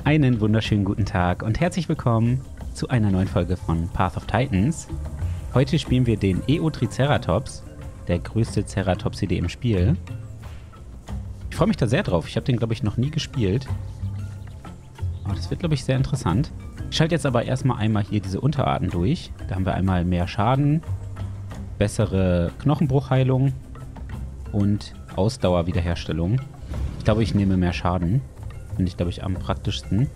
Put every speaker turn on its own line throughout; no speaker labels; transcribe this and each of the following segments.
Einen wunderschönen guten Tag und herzlich willkommen zu einer neuen Folge von Path of Titans. Heute spielen wir den Eotriceratops, der größte Ceratopsidae im Spiel. Ich freue mich da sehr drauf. Ich habe den, glaube ich, noch nie gespielt. Aber das wird, glaube ich, sehr interessant. Ich schalte jetzt aber erstmal einmal hier diese Unterarten durch. Da haben wir einmal mehr Schaden, bessere Knochenbruchheilung und Ausdauerwiederherstellung. Ich glaube, ich nehme mehr Schaden. Finde ich, glaube ich, am praktischsten.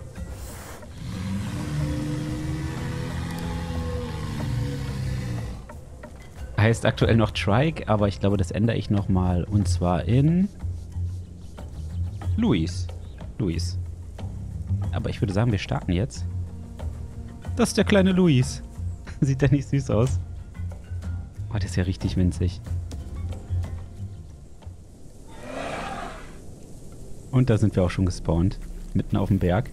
Heißt aktuell noch Trike, aber ich glaube, das ändere ich nochmal. Und zwar in Luis. Aber ich würde sagen, wir starten jetzt. Das ist der kleine Luis. Sieht der nicht süß aus? Oh, der ist ja richtig winzig. Und da sind wir auch schon gespawnt. Mitten auf dem Berg.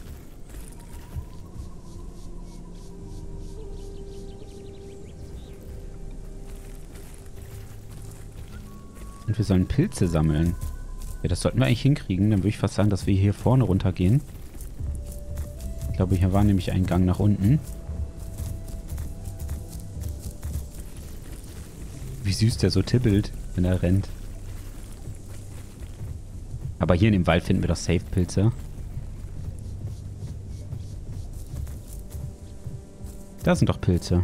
Und wir sollen Pilze sammeln. Ja, das sollten wir eigentlich hinkriegen. Dann würde ich fast sagen, dass wir hier vorne runtergehen. Ich glaube, hier war nämlich ein Gang nach unten. Wie süß der so tippelt, wenn er rennt. Aber hier in dem Wald finden wir doch safe Pilze. Da sind doch Pilze.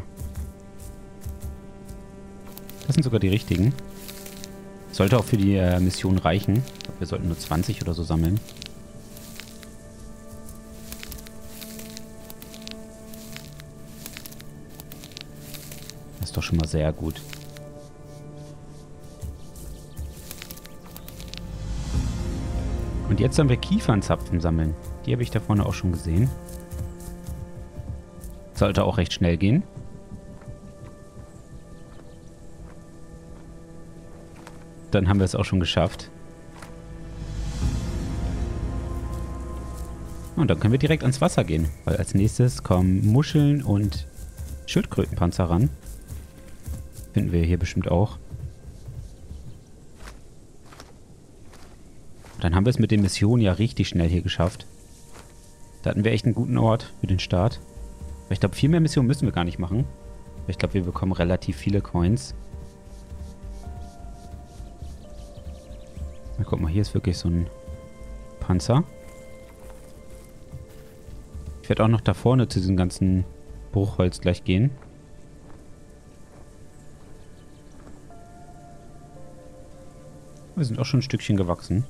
Das sind sogar die richtigen. Sollte auch für die Mission reichen. Ich glaube, wir sollten nur 20 oder so sammeln. Das ist doch schon mal sehr gut. Und jetzt sollen wir Kiefernzapfen sammeln. Die habe ich da vorne auch schon gesehen. Sollte auch recht schnell gehen. Dann haben wir es auch schon geschafft. Und dann können wir direkt ans Wasser gehen. Weil als nächstes kommen Muscheln und Schildkrötenpanzer ran. Finden wir hier bestimmt auch. Dann haben wir es mit den Missionen ja richtig schnell hier geschafft. Da hatten wir echt einen guten Ort für den Start. Aber ich glaube, viel mehr Missionen müssen wir gar nicht machen. Aber ich glaube, wir bekommen relativ viele Coins. Na, guck mal, hier ist wirklich so ein Panzer. Ich werde auch noch da vorne zu diesem ganzen Bruchholz gleich gehen. Wir sind auch schon ein Stückchen gewachsen.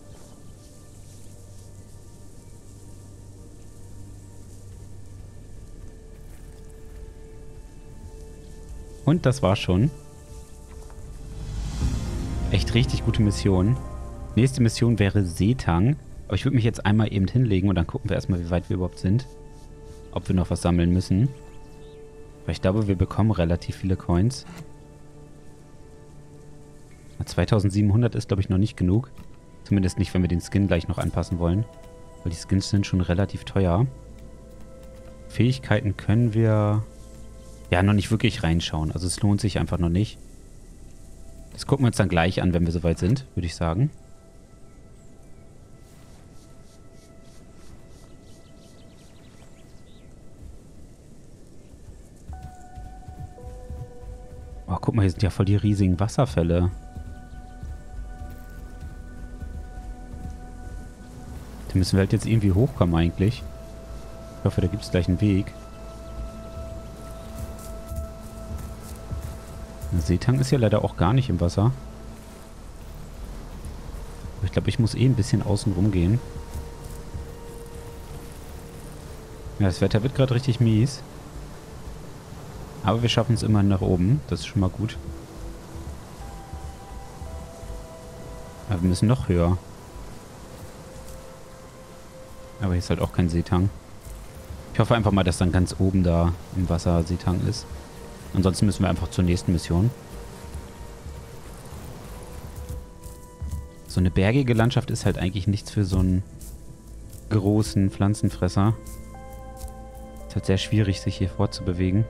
Und das war's schon. Echt richtig gute Mission. Nächste Mission wäre Seetang. Aber ich würde mich jetzt einmal eben hinlegen und dann gucken wir erstmal, wie weit wir überhaupt sind. Ob wir noch was sammeln müssen. Weil ich glaube, wir bekommen relativ viele Coins. 2700 ist, glaube ich, noch nicht genug. Zumindest nicht, wenn wir den Skin gleich noch anpassen wollen. Weil die Skins sind schon relativ teuer. Fähigkeiten können wir ja noch nicht wirklich reinschauen. Also es lohnt sich einfach noch nicht. Das gucken wir uns dann gleich an, wenn wir soweit sind, würde ich sagen. Oh, guck mal, hier sind ja voll die riesigen Wasserfälle. Da müssen wir halt jetzt irgendwie hochkommen eigentlich. Ich hoffe, da gibt es gleich einen Weg. Der Seetang ist ja leider auch gar nicht im Wasser. Aber ich glaube, ich muss ein bisschen außen rum gehen. Ja, das Wetter wird gerade richtig mies. Aber wir schaffen es immerhin nach oben. Das ist schon mal gut. Aber wir müssen noch höher. Aber hier ist halt auch kein Seetang. Ich hoffe einfach mal, dass dann ganz oben da im Wasser Seetang ist. Ansonsten müssen wir einfach zur nächsten Mission. So eine bergige Landschaft ist halt eigentlich nichts für so einen großen Pflanzenfresser. Ist halt sehr schwierig, sich hier fortzubewegen.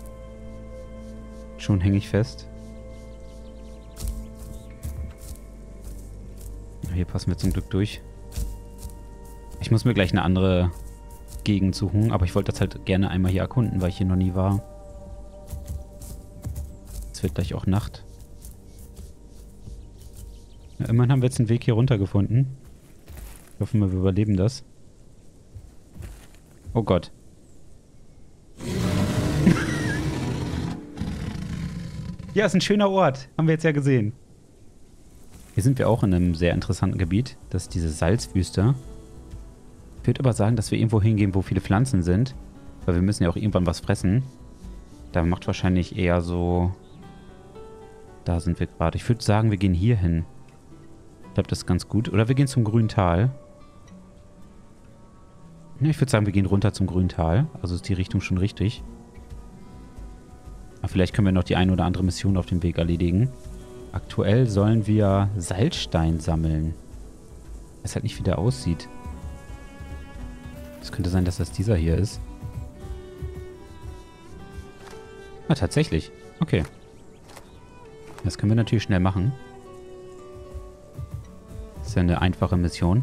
Schon hänge ich fest. Hier passen wir zum Glück durch. Ich muss mir gleich eine andere Gegend suchen. Aber ich wollte das halt gerne einmal hier erkunden, weil ich hier noch nie war. Es wird gleich auch Nacht. Ja, immerhin haben wir jetzt einen Weg hier runter gefunden. Ich hoffe mal, wir überleben das. Oh Gott. Ja, ist ein schöner Ort. Haben wir jetzt ja gesehen. Hier sind wir auch in einem sehr interessanten Gebiet. Das ist diese Salzwüste. Ich würde aber sagen, dass wir irgendwo hingehen, wo viele Pflanzen sind. Weil wir müssen ja auch irgendwann was fressen. Da macht wahrscheinlich eher so... Da sind wir gerade. Ich würde sagen, wir gehen hier hin. Ich glaube, das ist ganz gut. Oder wir gehen zum grünen Tal. Ja, ich würde sagen, wir gehen runter zum grünen Tal. Also ist die Richtung schon richtig. Aber vielleicht können wir noch die eine oder andere Mission auf dem Weg erledigen. Aktuell sollen wir Salzstein sammeln. Ich weiß halt nicht, wie der aussieht. Es könnte sein, dass das dieser hier ist. Ah, tatsächlich. Okay. Das können wir natürlich schnell machen. Das ist ja eine einfache Mission.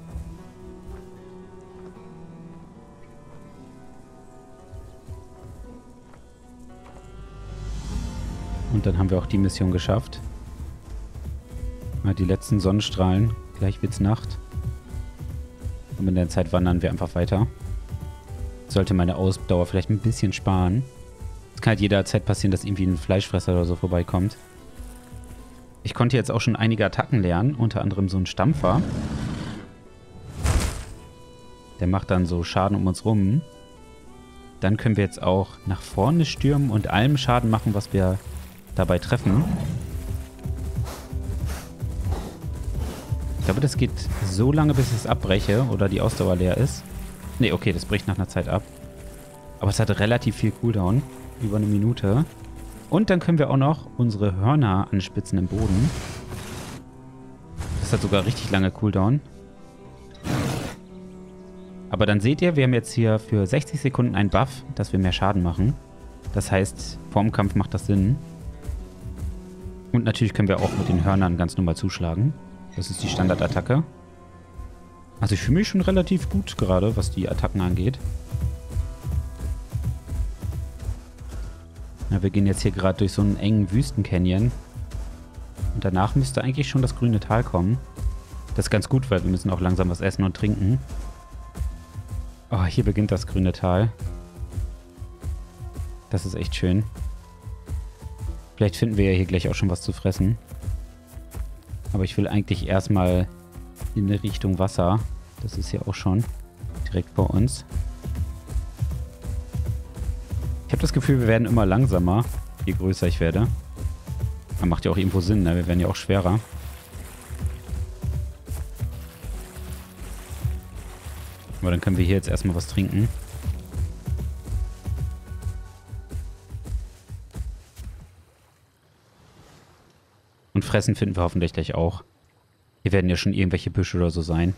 Und dann haben wir auch die Mission geschafft. Mal die letzten Sonnenstrahlen. Gleich wird's Nacht. Und in der Zeit wandern wir einfach weiter. Sollte meine Ausdauer vielleicht ein bisschen sparen. Es kann halt jederzeit passieren, dass irgendwie ein Fleischfresser oder so vorbeikommt. Ich konnte jetzt auch schon einige Attacken lernen. Unter anderem so ein Stampfer. Der macht dann so Schaden um uns rum. Dann können wir jetzt auch nach vorne stürmen und allem Schaden machen, was wir dabei treffen. Ich glaube, das geht so lange, bis ich es abbreche oder die Ausdauer leer ist. Ne, okay, das bricht nach einer Zeit ab. Aber es hat relativ viel Cooldown. Über eine Minute. Und dann können wir auch noch unsere Hörner anspitzen im Boden. Das hat sogar richtig lange Cooldown. Aber dann seht ihr, wir haben jetzt hier für 60 Sekunden einen Buff, dass wir mehr Schaden machen. Das heißt, vorm Kampf macht das Sinn. Und natürlich können wir auch mit den Hörnern ganz normal zuschlagen. Das ist die Standardattacke. Also ich fühle mich schon relativ gut gerade, was die Attacken angeht. Ja, wir gehen jetzt hier gerade durch so einen engen Wüstencanyon. Und danach müsste eigentlich schon das grüne Tal kommen. Das ist ganz gut, weil wir müssen auch langsam was essen und trinken. Oh, hier beginnt das grüne Tal. Das ist echt schön. Vielleicht finden wir ja hier gleich auch schon was zu fressen. Aber ich will eigentlich erstmal in Richtung Wasser. Das ist hier auch schon direkt vor uns. Ich habe das Gefühl, wir werden immer langsamer, je größer ich werde. Das macht ja auch irgendwo Sinn, ne? Wir werden ja auch schwerer. Aber dann können wir hier jetzt erstmal was trinken. Und fressen finden wir hoffentlich gleich auch. Hier werden ja schon irgendwelche Büsche oder so sein.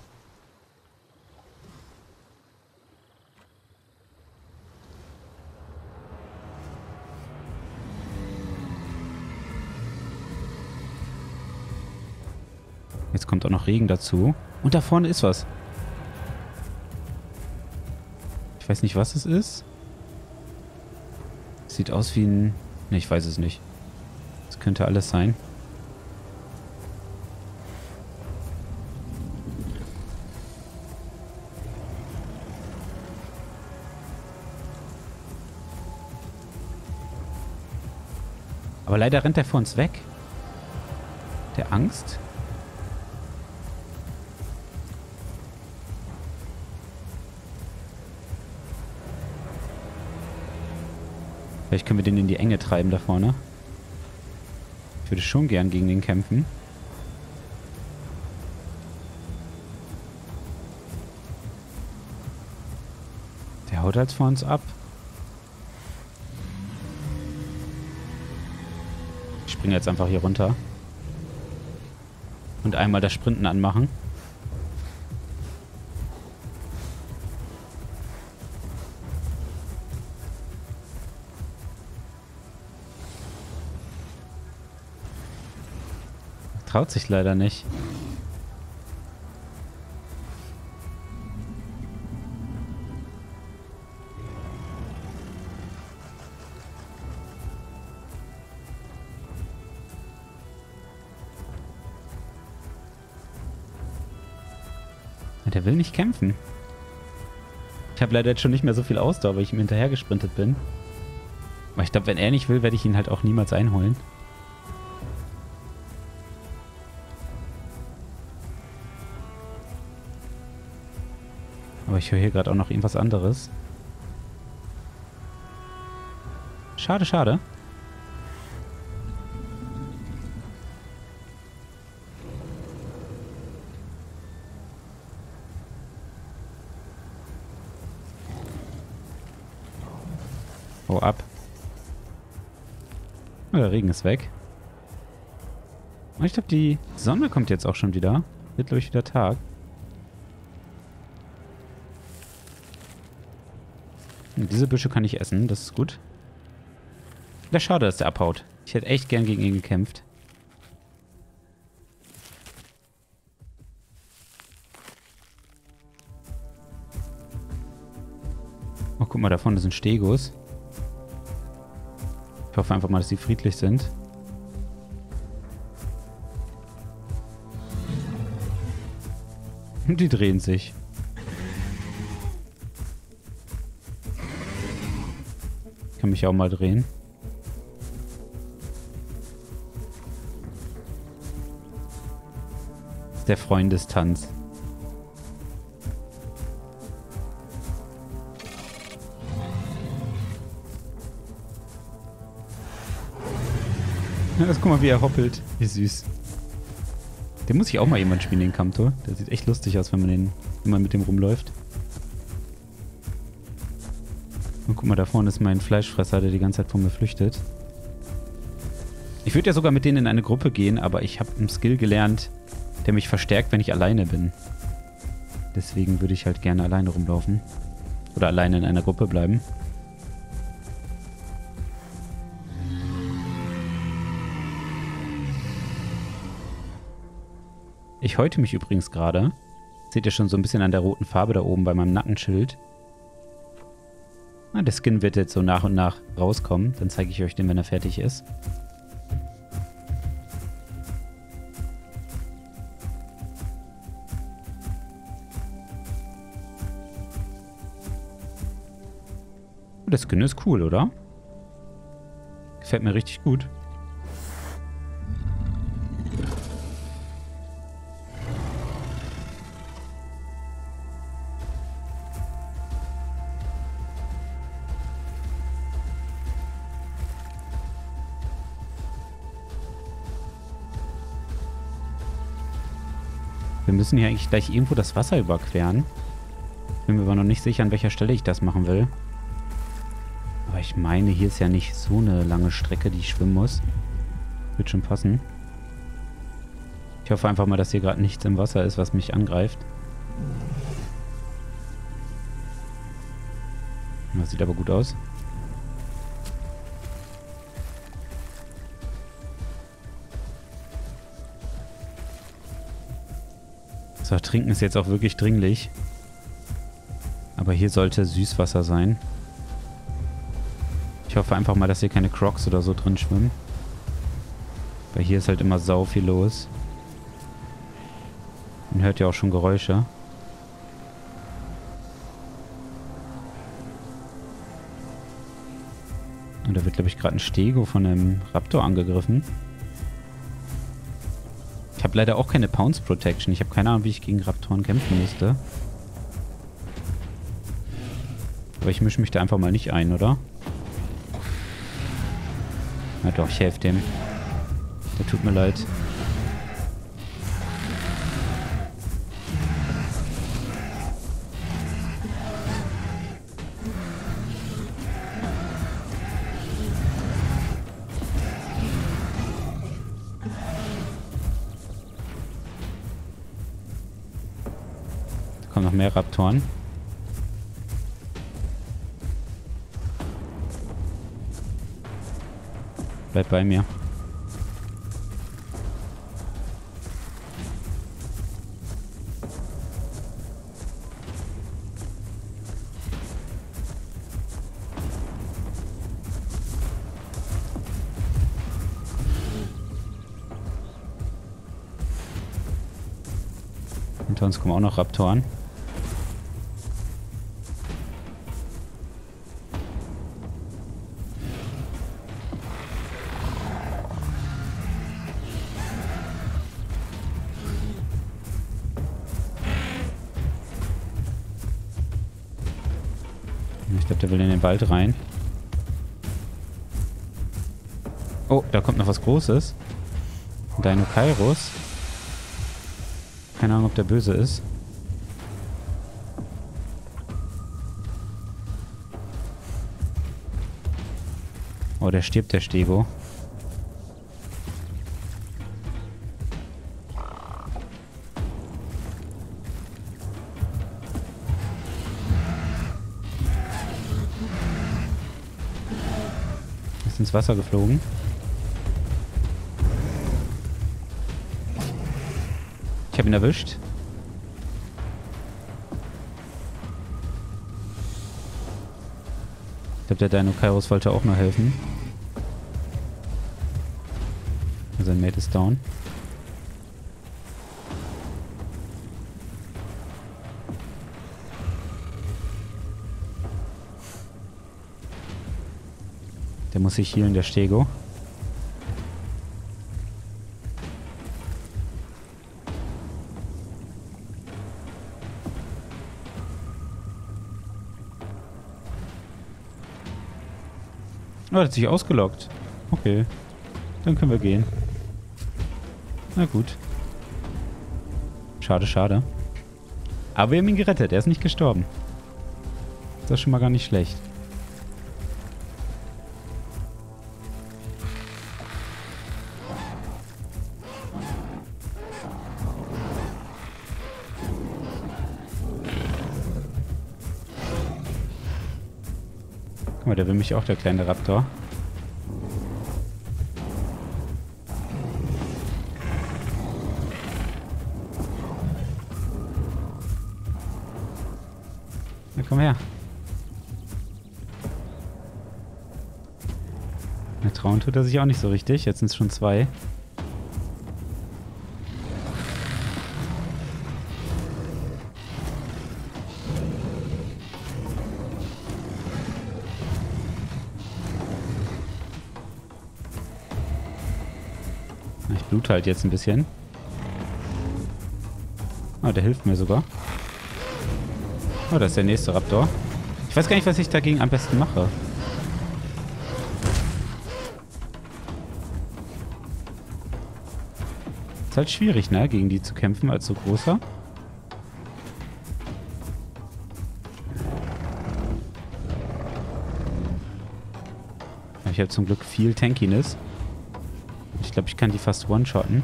Jetzt kommt auch noch Regen dazu. Und da vorne ist was. Ich weiß nicht, was es ist. Sieht aus wie ein... Ne, ich weiß es nicht. Das könnte alles sein. Aber leider rennt er vor uns weg. Der Angst. Vielleicht können wir den in die Enge treiben da vorne. Ich würde schon gern gegen den kämpfen. Der haut halt vor uns ab. Ich springe jetzt einfach hier runter. Und einmal das Sprinten anmachen. Traut sich leider nicht. Und der will nicht kämpfen. Ich habe leider jetzt schon nicht mehr so viel Ausdauer, weil ich ihm hinterher gesprintet bin. Aber ich glaube, wenn er nicht will, werde ich ihn halt auch niemals einholen. Aber ich höre hier gerade auch noch irgendwas anderes. Schade, schade. Hau ab. Oh, der Regen ist weg. Und ich glaube, die Sonne kommt jetzt auch schon wieder. Wird, glaube ich, wieder Tag. Und diese Büsche kann ich essen, das ist gut. Ja, schade, dass der abhaut. Ich hätte echt gern gegen ihn gekämpft. Oh, guck mal, da vorne sind Stegos. Ich hoffe einfach mal, dass sie friedlich sind. Und die drehen sich. Ich kann mich auch mal drehen. Das ist der Freundestanz. Ja, guck mal, wie er hoppelt. Wie süß. Den muss ich auch mal jemand spielen, den Kamptor. Der sieht echt lustig aus, wenn man mit dem rumläuft. Und guck mal, da vorne ist mein Fleischfresser, der die ganze Zeit von mir flüchtet. Ich würde ja sogar mit denen in eine Gruppe gehen, aber ich habe einen Skill gelernt, der mich verstärkt, wenn ich alleine bin. Deswegen würde ich halt gerne alleine rumlaufen. Oder alleine in einer Gruppe bleiben. Ich häute mich übrigens gerade. Seht ihr schon so ein bisschen an der roten Farbe da oben bei meinem Nackenschild. Der Skin wird jetzt so nach und nach rauskommen. Dann zeige ich euch den, wenn er fertig ist. Der Skin ist cool, oder? Gefällt mir richtig gut. Wir müssen hier eigentlich gleich irgendwo das Wasser überqueren. Ich bin mir aber noch nicht sicher, an welcher Stelle ich das machen will. Aber ich meine, hier ist ja nicht so eine lange Strecke, die ich schwimmen muss. Wird schon passen. Ich hoffe einfach mal, dass hier gerade nichts im Wasser ist, was mich angreift. Das sieht aber gut aus. So, trinken ist jetzt auch wirklich dringlich. Aber hier sollte Süßwasser sein. Ich hoffe einfach mal, dass hier keine Crocs oder so drin schwimmen. Weil hier ist halt immer sau viel los. Man hört ja auch schon Geräusche. Und da wird, glaube ich, gerade ein Stego von einem Raptor angegriffen. Ich habe leider auch keine Pounce Protection. Ich habe keine Ahnung, wie ich gegen Raptoren kämpfen müsste. Aber ich mische mich da einfach mal nicht ein, oder? Na doch, ich helfe dem. Der tut mir leid. Da kommen noch mehr Raptoren. Bleib bei mir. Hinter uns kommen auch noch Raptoren. glaube, der will in den Wald rein. Oh, da kommt noch was Großes. Deinocheirus. Keine Ahnung, ob der böse ist. Oh, der stirbt, der Stego. Ist ins Wasser geflogen. Ich habe ihn erwischt. Ich glaube, der Deinocheirus wollte auch nur helfen. Sein Mate ist down. Der muss sich healen, der Stego. Oh, der hat sich ausgeloggt. Okay. Dann können wir gehen. Na gut. Schade, schade. Aber wir haben ihn gerettet. Er ist nicht gestorben. Das ist schon mal gar nicht schlecht. Guck mal, der will mich auch, der kleine Raptor. Na, komm her. Na, trauen tut er sich auch nicht so richtig. Jetzt sind es schon 2. Ich blute halt jetzt ein bisschen. Oh, der hilft mir sogar. Oh, das ist der nächste Raptor. Ich weiß gar nicht, was ich dagegen am besten mache. Ist halt schwierig, ne? Gegen die zu kämpfen als so großer. Ich habe zum Glück viel Tankiness. Ich glaube, ich kann die fast one-shotten.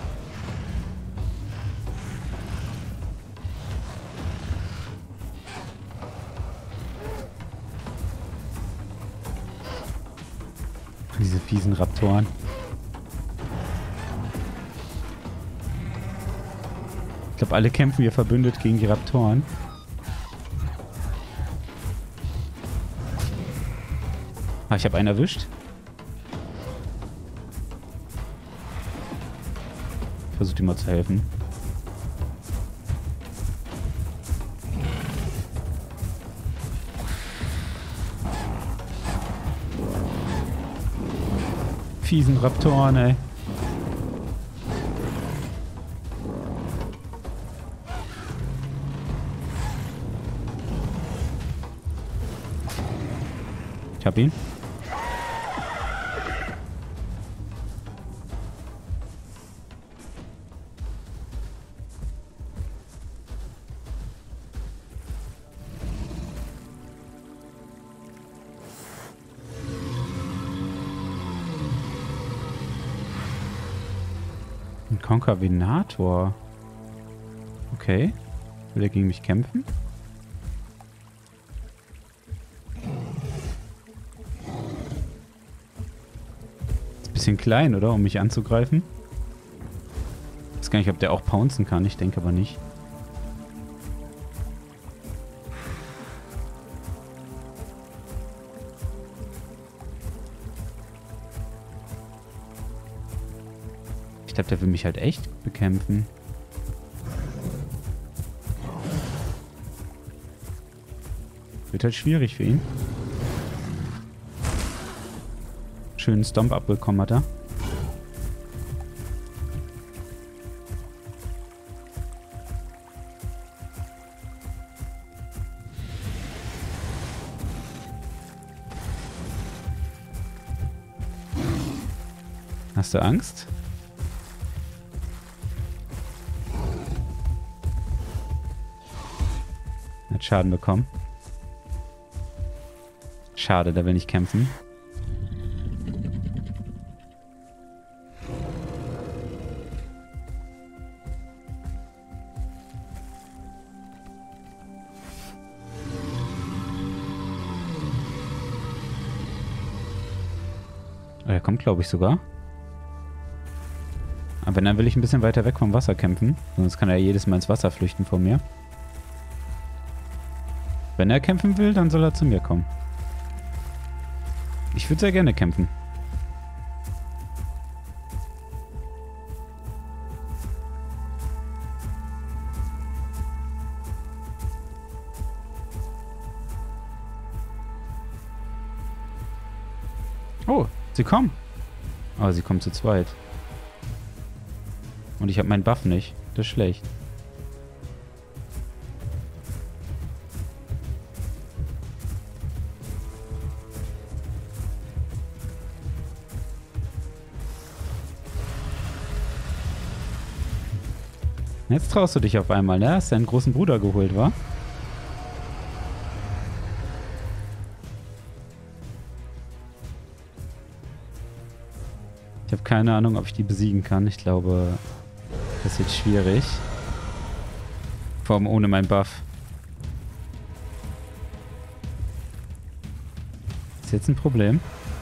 Diese fiesen Raptoren. Ich glaube, alle kämpfen hier verbündet gegen die Raptoren. Ah, ich habe einen erwischt. Ich versuche ihm mal zu helfen. Fiesen Raptoren, ey. Ich hab ihn. Ein Konkavenator. Okay. Will er gegen mich kämpfen? Ist ein bisschen klein, oder? Um mich anzugreifen. Ich weiß gar nicht, ob der auch pouncen kann. Ich denke aber nicht. Ich glaube, der will mich halt echt bekämpfen. Wird halt schwierig für ihn. Schönen Stomp abbekommen hat er. Hast du Angst? Hat Schaden bekommen. Schade, der will nicht kämpfen. Oh, er kommt, glaube ich, sogar. Aber dann will ich ein bisschen weiter weg vom Wasser kämpfen. Sonst kann er jedes Mal ins Wasser flüchten vor mir. Wenn er kämpfen will, dann soll er zu mir kommen. Ich würde sehr gerne kämpfen. Oh, sie kommen. Aber sie kommen zu zweit. Und ich habe meinen Buff nicht. Das ist schlecht. Jetzt traust du dich auf einmal, ne? Hast deinen großen Bruder geholt, wa? Ich habe keine Ahnung, ob ich die besiegen kann. Ich glaube, das wird schwierig. Vor allem ohne meinen Buff. Ist jetzt ein Problem.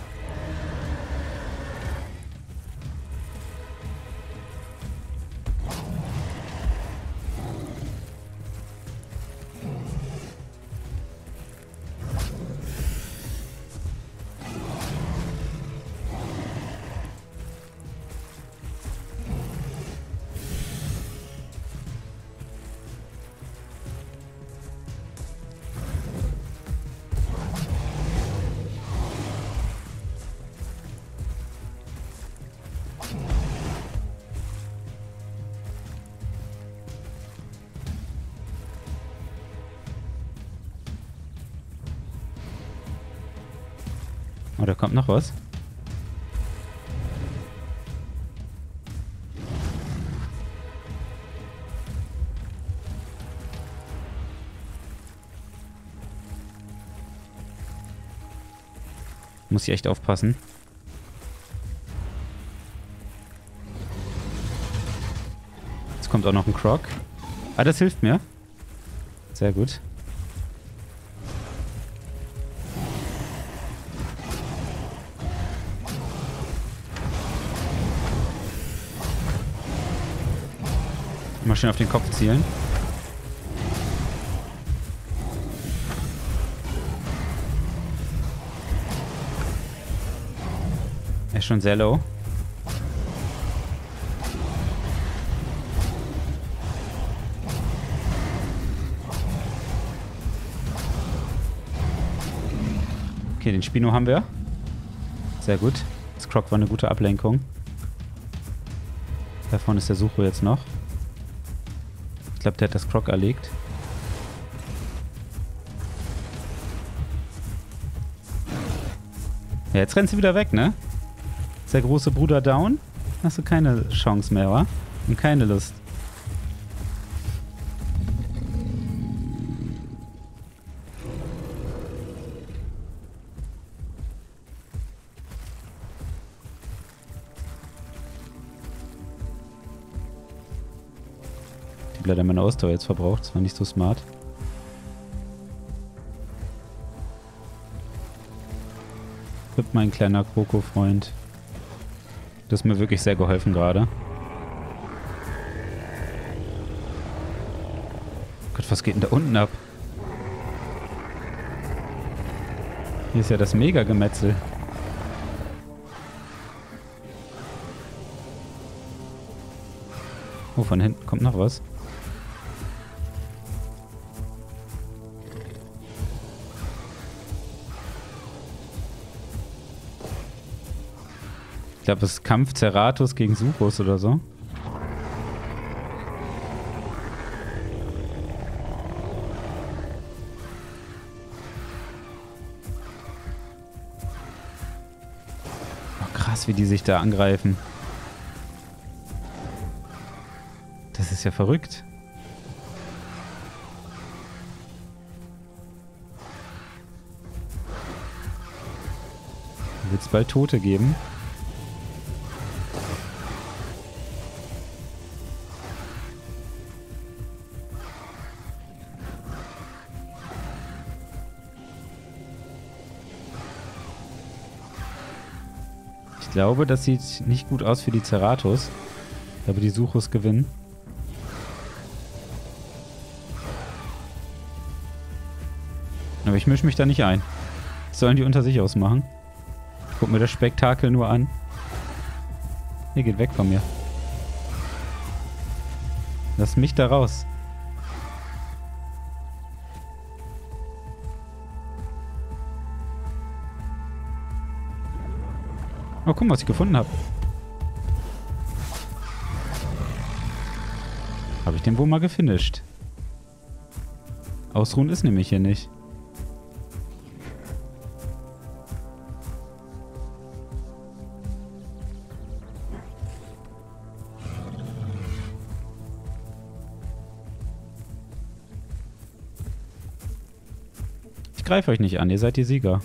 Oh, da kommt noch was. Muss ich echt aufpassen. Jetzt kommt auch noch ein Croc. Ah, das hilft mir. Sehr gut. Mal schön auf den Kopf zielen. Er ist schon sehr low. Okay, den Spino haben wir. Sehr gut. Das Croc war eine gute Ablenkung. Da vorne ist der Sucho jetzt noch. Ich glaube, der hat das Croc erlegt. Ja, jetzt rennt sie wieder weg, ne? Ist der große Bruder down? Hast du keine Chance mehr, wa? Und keine Lust. Ich habe leider meine Ausdauer jetzt verbraucht. Das war nicht so smart. Tipp, mein kleiner Kroko-Freund. Du hast mir wirklich sehr geholfen gerade. Gott, was geht denn da unten ab? Hier ist ja das Mega-Gemetzel. Oh, von hinten kommt noch was. Ich glaube, es ist Kampf Ceratus gegen Suchos oder so. Oh, krass. Krass, wie die sich da angreifen. Das ist ja verrückt. Wird es bald Tote geben? Ich glaube, das sieht nicht gut aus für die Ceratos. Ich glaube, die Suchos gewinnen. Aber ich mische mich da nicht ein. Das sollen die unter sich ausmachen. Ich guck mir das Spektakel nur an. Ihr geht weg von mir. Lass mich da raus. Oh, guck mal, was ich gefunden habe. Habe ich den wohl mal gefinisht? Ausruhen ist nämlich hier nicht. Ich greife euch nicht an, ihr seid die Sieger.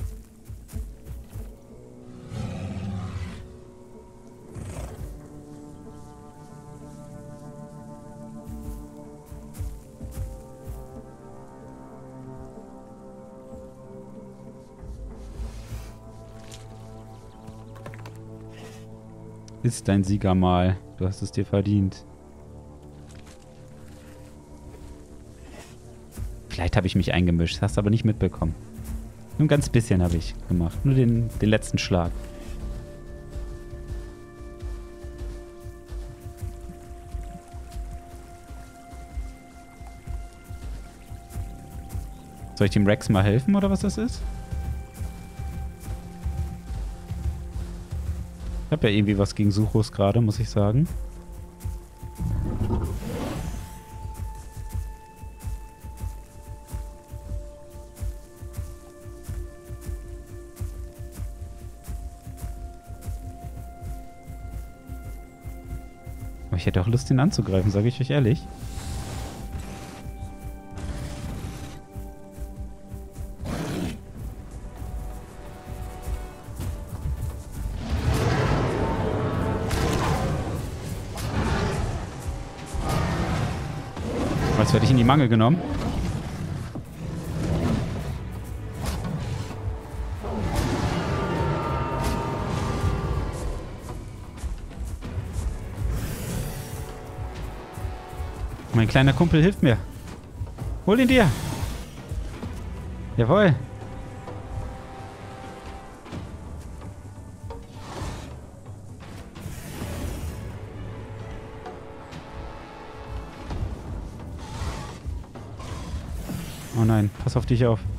Ist dein Siegermahl. Du hast es dir verdient. Vielleicht habe ich mich eingemischt, hast aber nicht mitbekommen. Nur ein ganz bisschen habe ich gemacht. Nur den letzten Schlag. Soll ich dem Rex mal helfen, oder was das ist? Ich habe ja irgendwie was gegen Suchos gerade, muss ich sagen. Aber ich hätte auch Lust, ihn anzugreifen, sage ich euch ehrlich. Jetzt werde ich in die Mangel genommen. Mein kleiner Kumpel hilft mir. Hol ihn dir. Jawohl. Oh nein, pass auf dich auf.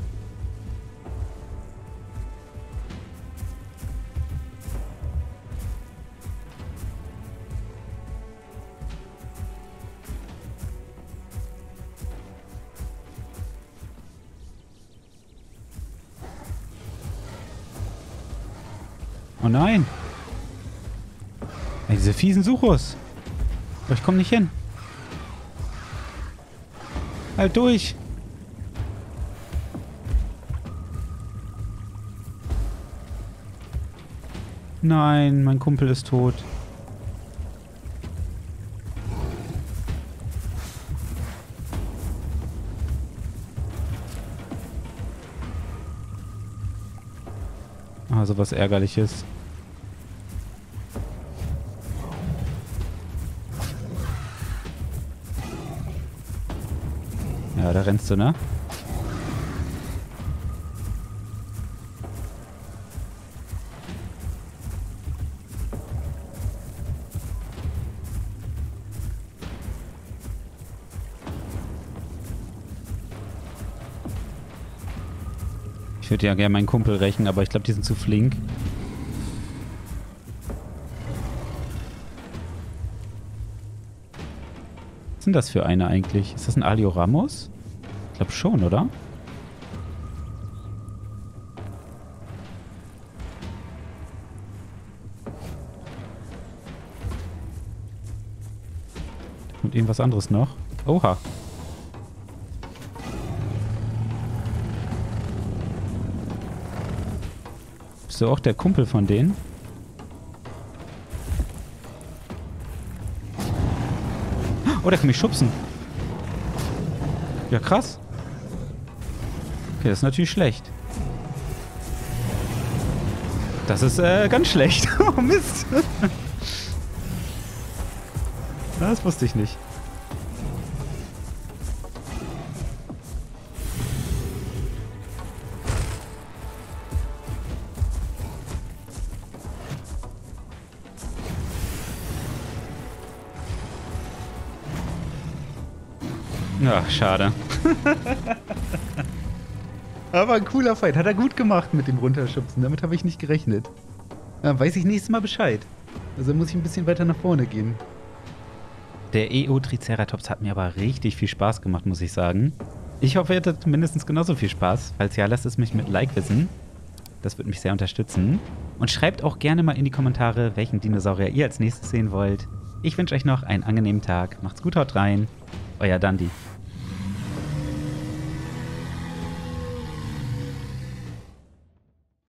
Oh nein. Ey, diese fiesen Suchos. Aber ich komme nicht hin. Halt durch. Nein, mein Kumpel ist tot. Also was Ärgerliches. Ja, da rennst du, ne? Ich würde ja gerne meinen Kumpel rächen, aber ich glaube, die sind zu flink. Was ist denn das für eine eigentlich? Ist das ein Alioramus? Ich glaube schon, oder? Und irgendwas anderes noch. Oha. Bist du auch der Kumpel von denen? Oh, der kann mich schubsen. Ja, krass. Okay, das ist natürlich schlecht. Das ist ganz schlecht. Oh, Mist. Das wusste ich nicht. Ach, schade. Aber ein cooler Fight. Hat er gut gemacht mit dem Runterschubsen. Damit habe ich nicht gerechnet. Ja, weiß ich nächstes Mal Bescheid. Also muss ich ein bisschen weiter nach vorne gehen. Der EO-Triceratops hat mir aber richtig viel Spaß gemacht, muss ich sagen. Ich hoffe, ihr hattet mindestens genauso viel Spaß. Falls ja, lasst es mich mit Like wissen. Das würde mich sehr unterstützen. Und schreibt auch gerne mal in die Kommentare, welchen Dinosaurier ihr als nächstes sehen wollt. Ich wünsche euch noch einen angenehmen Tag. Macht's gut, haut rein. Euer Dandi.